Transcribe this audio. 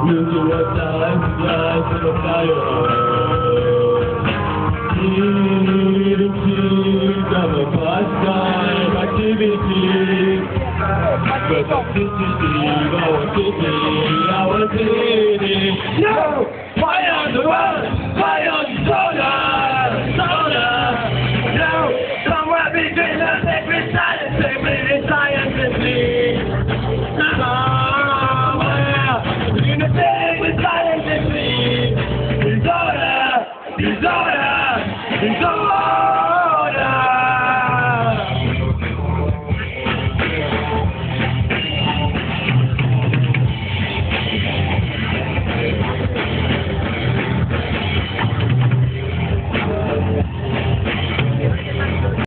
Rzuciło tak gwiazd rozdają. Dawaj pascal, activity. But toxicity, our city. No! Fire on the world! Fire